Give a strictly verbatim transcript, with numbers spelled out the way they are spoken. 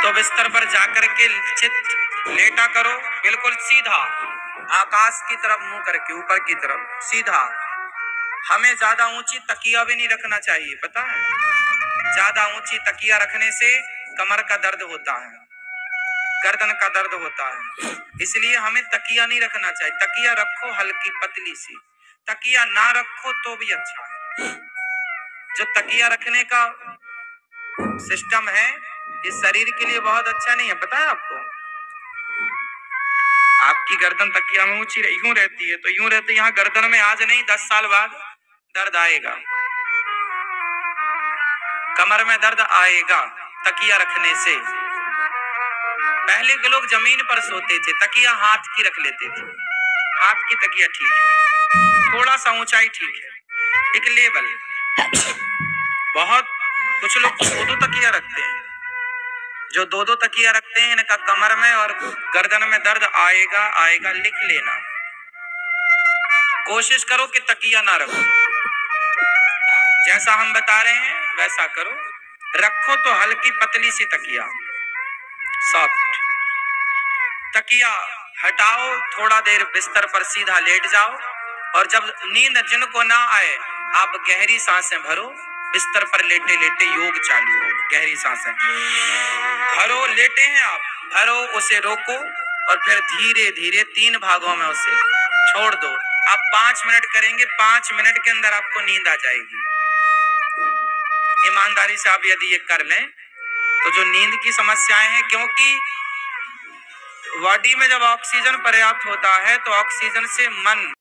तो बिस्तर पर जाकर के चित लेटा करो, बिल्कुल सीधा, आकाश की तरफ मुंह करके, ऊपर की तरफ सीधा। हमें ज्यादा ऊंची तकिया भी नहीं रखना चाहिए, पता है, ज्यादा ऊंची तकिया रखने से कमर का दर्द होता है, गर्दन का दर्द होता है, इसलिए हमें तकिया नहीं रखना चाहिए। तकिया रखो हल्की पतली सी, तकिया ना रखो तो भी अच्छा है। जो तकिया रखने का सिस्टम है इस शरीर के लिए बहुत अच्छा नहीं है, पता है आपको। आपकी गर्दन तकिया में ऊंची यूं रहती है तो यूं रहती है, यहाँ गर्दन में आज नहीं दस साल बाद दर्द आएगा, कमर में दर्द आएगा तकिया रखने से। पहले के लोग जमीन पर सोते थे, तकिया हाथ की रख लेते थे, हाथ की तकिया ठीक है, थोड़ा सा ऊंचाई ठीक है, एक लेवल। बहुत कुछ लोग दो दो तकिया रखते हैं, जो दो दो तकिया रखते हैं इनका कमर में और गर्दन में दर्द आएगा आएगा। लिख लेना, कोशिश करो कि तकिया ना रखो, जैसा हम बता रहे हैं वैसा करो। रखो तो हल्की पतली सी तकिया, सॉफ्ट तकिया हटाओ, थोड़ा देर बिस्तर पर सीधा लेट जाओ और जब नींद जिनको ना आए आप गहरी सांसें भरो, बिस्तर पर लेटे लेटे योग चालू हो, गहरी सांसें भरो, लेटे हैं आप, भरो, उसे रोको और फिर धीरे धीरे तीन भागों में उसे छोड़ दो। आप पांच मिनट करेंगे, पांच मिनट के अंदर आपको नींद आ जाएगी। ईमानदारी से आप यदि ये कर लें तो जो नींद की समस्याएं हैं, क्योंकि बॉडी में जब ऑक्सीजन पर्याप्त होता है तो ऑक्सीजन से मन